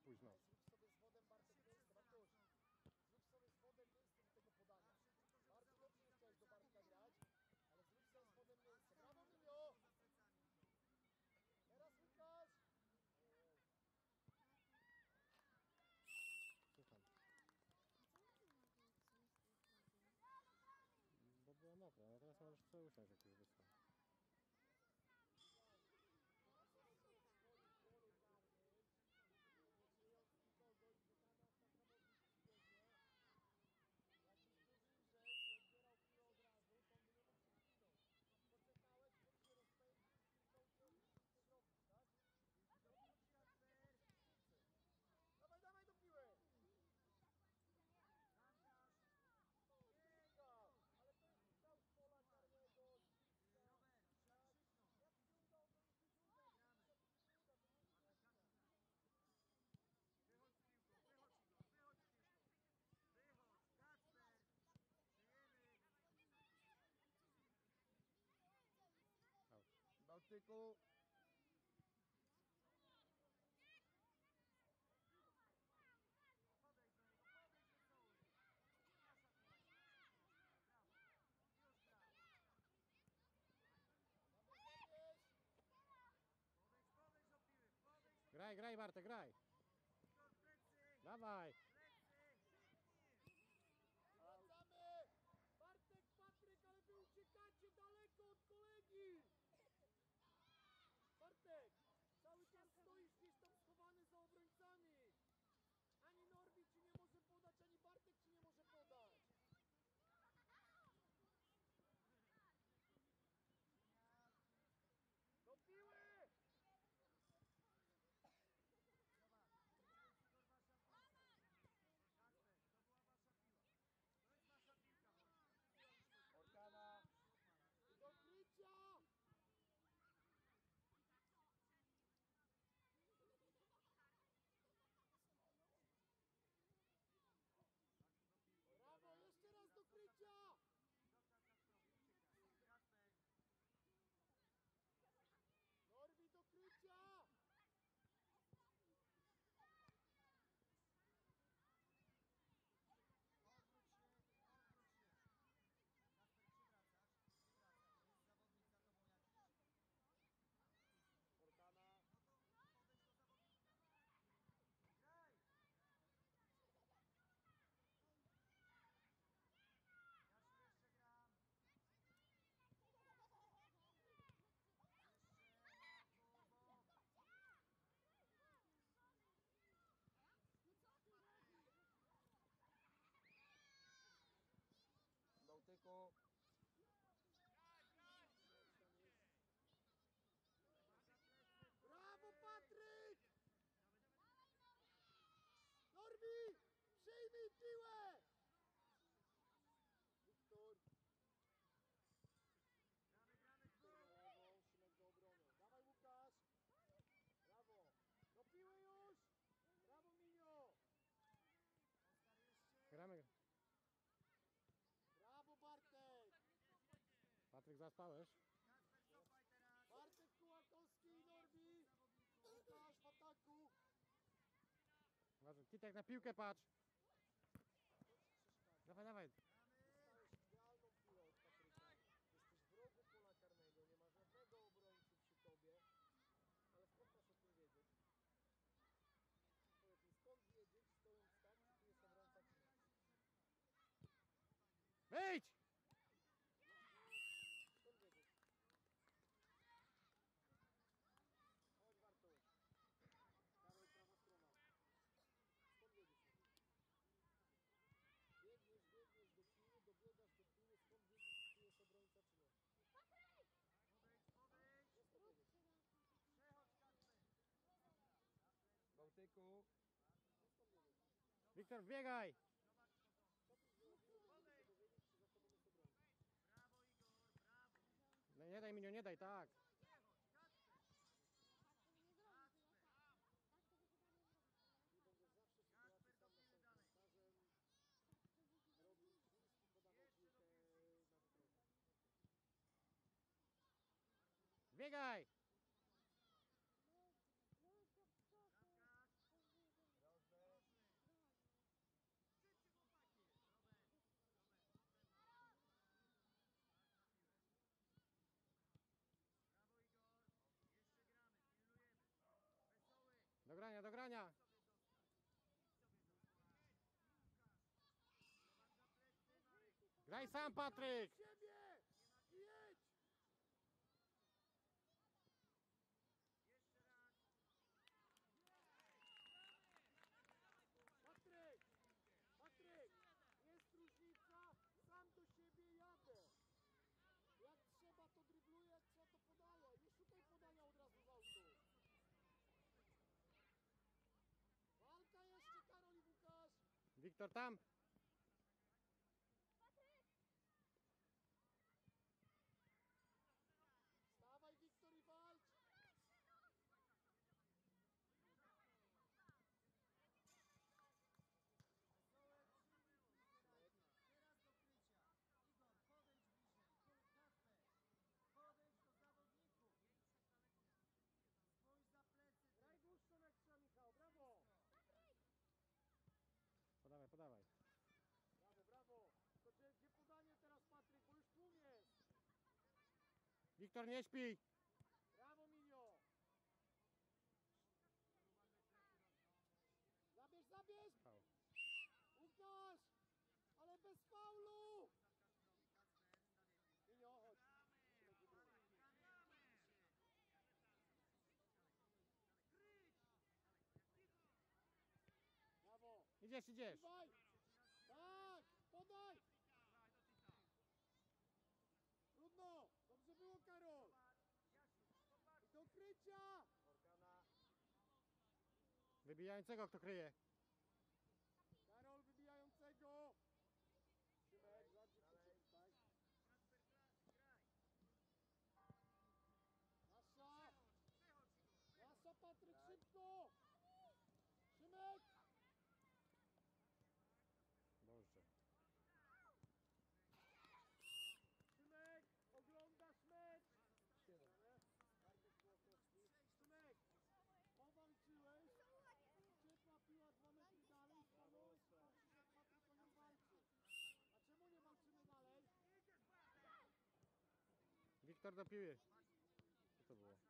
późno. Zrób sobie z wodem Bartek miejsce, Bartuś. Zrób sobie z wodem miejsce do tego podania. Bardzo dobrze, że chciałeś do Bartka grać, ale zrób sobie z wodem miejsce. Brawo, Minio! Teraz Łukasz! Słucham. Bo była mokra, no teraz możesz sobie usiąść, jak już wysłał. Poczekałeś, on się rozpędził, kliknął cię, on nic nie zrobił, tak? Dawaj, dawaj do piły! Strzał, ale to jest strzał z pola karnego, strzał, tak? Jak się uda, obronić się uda, jak się nie uda, to nie jest ważne. Wychodź z piłką, wychodź Igor, wychodź z piłką. Wychodź, Kacper! Żyjemy! Out. Bałtyku! Podejdź do niego, podejdź do cały. Nasza piłka. Brawo. Już brawo. Podejdź do piły, podejdź do Graj, graj Bartek, graj! Igor, plecy! Dawaj! Plecy! Wracamy! Bartek, Patryk, ale wy uciekacie daleko od kolegi! Bartek, cały czas stoisz gdzieś tam schowany za obrońcami. Ani Norbi ci nie może podać, ani Bartek ci nie może podać. Do piły! Zobacz, to jest Igor wasza piłka. Kacper, to była wasza piła. To jest wasza piłka, Wojtek. Orkana! Do krycia! Brawo, jeszcze raz do krycia! Zostaw Kacperowi, uciekaj. Kacper, Norbi do krycia! odwróć się, odwróć się. Kacper, przywracasz, jest zawodnik za tobą jakiś. Orkana! Podejdź do zawodnika. Graj! Jasiu, jeszcze gram. Jeszcze na turbo. Bałtyku! Brawo, Patryk! Norbi! Przyjmij piłę! Wiktor! Gramy, dwóch. Lewą, Szymek do obrony. Dawaj, Łukasz! Brawo! Do piły już! Brawo, Minio! Oskar jeszcze. Gramy. Brawo, Bartek! Patryk, zaspałeś? Kacper, cofaj teraz. Bartek Kułakowski i Norbi! Łukasz w ataku! Uważaj, Titek, na piłkę patrz! Dawaj, dawaj! Dostałeś idealną piłę od Patryka. Jesteś w rogu pola karnego, nie ma żadnego obrońcy przy tobie. Ale skąd masz o tym wiedzieć? Powiedz mi, skąd wiedzieć, stojąc tak, czy tu jest obrońca, czy nie? Wyjdź! Skąd wiedzieć? Chodź, Bartuś. Karol, prawa strona. Skąd wiedzieć? Biegniesz do piły, dobiegasz do piły, skąd wiedzieć, czy tu jest obrońca, czy nie? Podejdź. Nie skąd wiedzieć? Przechodź, Kacper. Bałtyku. Nie skąd wiedzieć? Wiktor, biegaj! Co ty zrobił, żeby dowiedzieć, czy za tobą jest obrońca? Brawo, Igor, brawo. No nie daj, Minio, nie daj, tak! Przechodź, Kacper. Czyli będziesz zawsze w sytuacji sam na sam z piłkarzem, robił twist i podawał piłkę na wykręcie. Biegaj! Bramkarz. Graj sam, Patryk! Siebie! I jedź! Jeszcze raz. Patryk! Patryk! Jest różnica, sam do siebie jadę. Jak trzeba to drybluję, jak trzeba to podaję. Nie szukaj podania od razu z autu. Walka jeszcze, Karol i Łukasz. Wiktor tam! Wstawaj, Wiktor, i walcz. Wesołe 3 minuty najpierw. Teraz do krycia. Igor, podejdź bliżej. Kasper, podejdź do zawodników. Spójrz za plecy. Graj dłuższą ekstra, Michał, brawo. Podawaj, podawaj. Brawo, brawo. To gdzie podanie teraz, Patryk, bo już tłum jest. Wiktor, nie śpi! Brawo, Minio. Zabierz, zabierz. Hał. Łukasz, ale bez faulu. Minio, chodź. Brawo. Idziesz, idziesz! Dawaj. Tak, podaj. Trudno. Dobrze było, Karol. I do krycia. Wybijającego, kto kryje. Karol wybijającego. Szymek, ładnie tutaj. Nasza. Nasza, Patryk, szybko. Szymek. Boże. Szymek, oglądasz mecz. Szymek, powalczyłeś. Uciekła piła 2 metry dalej. Stanąłeś, patrzysz jak Patryk o nią walczy. A czemu nie walczymy dalej? Wiktor do piły. Co to było?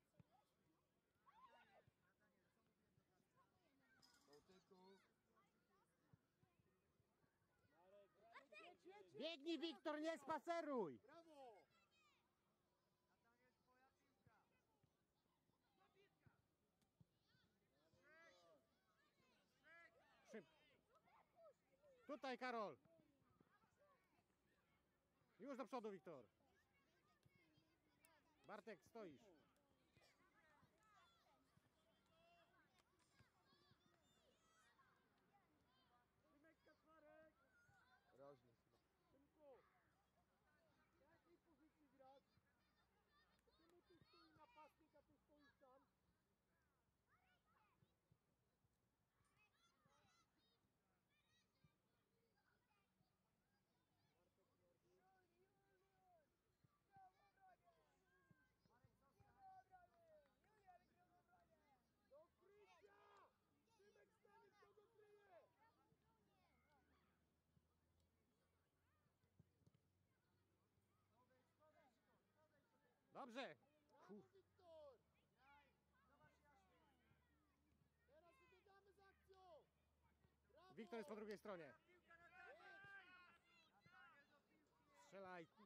Jedź, jedź, Biegnij, Wiktor, nie spaceruj! brawo. Nataniel, twoja piłka. Szyb. Tutaj, Karol! Już do przodu, Wiktor. Bartek, stoisz. Szymek, Kaczmarek. Rożny. Szymku, na jakiej pozycji grać? Czemu ty stoi napastnik, a ty stoisz tam? Do krycia! Szymek stanie, kto go kryje! Podejdź, Igor, podejdź do tej piłki. Dobrze! Brawo, Wiktor! Graj, zobacz Jasiu. Teraz wybiegamy z akcją! Brawo! Wiktor jest po drugiej stronie. Piłka Nataniel. Nataniel do piłki. Strzelaj. Twoja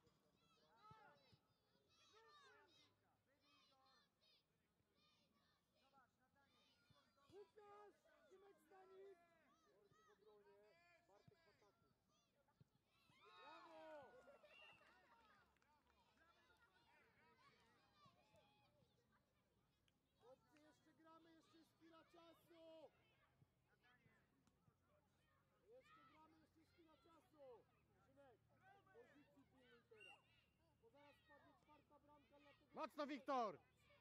piłka. Wybij Igor. Zobacz, Nataniel. Łukasz! Szymek Stanik! Borczy w obronie, Bartek w ataku. Brawo! Chłopcy, jeszcze gramy, jeszcze jest chwila czasu! Jeszcze gramy, jeszcze jest chwila czasu! Szymek, pozycji pilnuj teraz. Bo zaraz spadnie 4. bramka dla tego... Mocno, Wiktor!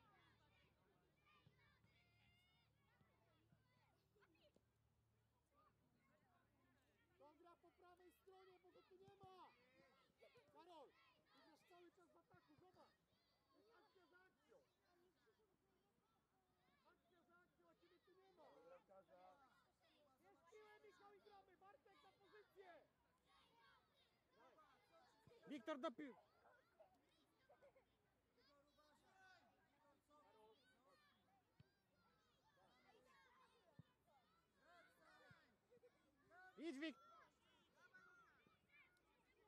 To gra po prawej stronie, bo go tu nie ma! Karol, ty grasz cały czas w ataku, zobacz! To jest akcja za akcją! Akcja za akcją, a ciebie tu nie ma! Jest piłę, Michał, i gramy! Bartek na pozycję! Wiktor do piły. Igor, uważaj. Igor, co? Idź, Wik.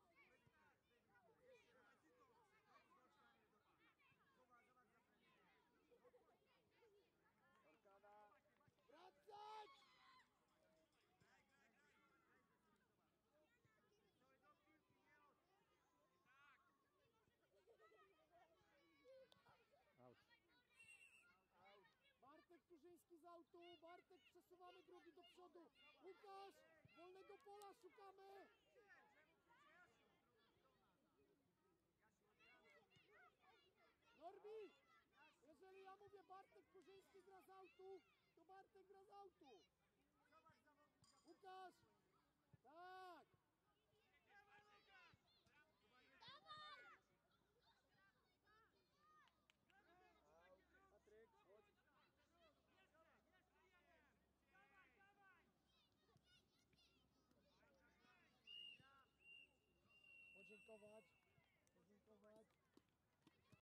Kurzyński z autu, Bartek przesuwamy drugi do przodu. Łukasz, wolnego pola szukamy. Norbi, jeżeli ja mówię Bartek Kurzyński gra z autu, to Bartek gra z autu. Łukasz, tak. Patryk, chodź. Podziękować